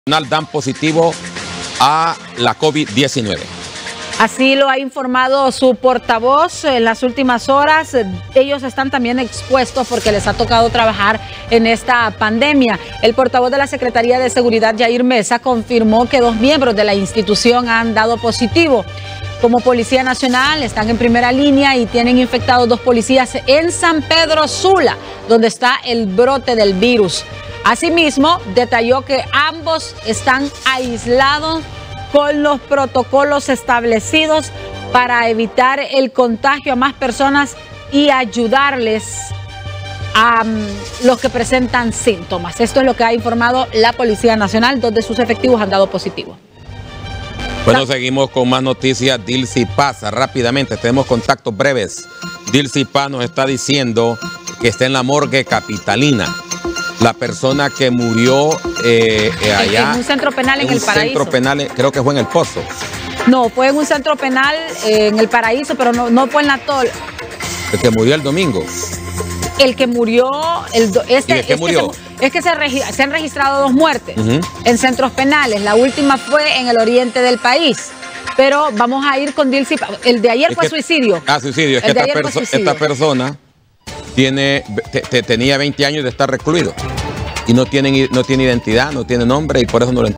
Dan positivo a la COVID-19. Así lo ha informado su portavoz en las últimas horas. Ellos están también expuestos porque les ha tocado trabajar en esta pandemia. El portavoz de la Secretaría de Seguridad, Yair Mesa, confirmó que 2 miembros de la institución han dado positivo. Como Policía Nacional están en primera línea y tienen infectados 2 policías en San Pedro Sula, donde está el brote del virus. Asimismo, detalló que ambos están aislados con los protocolos establecidos para evitar el contagio a más personas y ayudarles a los que presentan síntomas. Esto es lo que ha informado la Policía Nacional, donde sus efectivos han dado positivo. Bueno, seguimos con más noticias. Dilcy Paz, rápidamente, tenemos contactos breves. Dilcy Paz nos está diciendo que está en la morgue capitalina. La persona que murió allá en un centro penal en El Paraíso. Centro penal, creo que fue en El Pozo. No, fue en un centro penal en El Paraíso, pero no fue en La Tol. El que murió el domingo. El que murió, ¿Y de qué murió? Es que se han registrado 2 muertes en centros penales. La última fue en el oriente del país. Pero vamos a ir con Dilcy. El de ayer fue suicidio. Suicidio. Es que esta persona tenía 20 años de estar recluido y no tiene identidad, no tiene nombre y por eso no lo